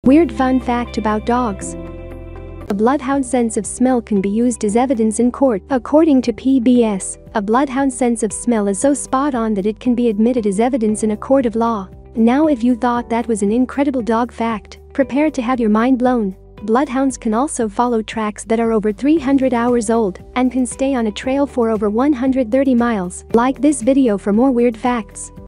Weird fun fact about dogs. A bloodhound's sense of smell can be used as evidence in court. According to PBS, a bloodhound's sense of smell is so spot on that it can be admitted as evidence in a court of law. Now, if you thought that was an incredible dog fact, prepare to have your mind blown. Bloodhounds can also follow tracks that are over 300 hours old and can stay on a trail for over 130 miles. Like this video for more weird facts.